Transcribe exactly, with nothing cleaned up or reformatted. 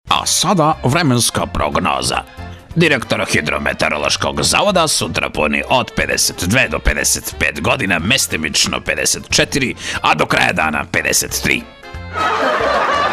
A sada vremenska prognoza. Direktor Hidrometeorološkog zavoda sutra puni od pedeset dve do pedeset pet godina, mestimično pedeset četiri, a do kraja dana pedeset tri.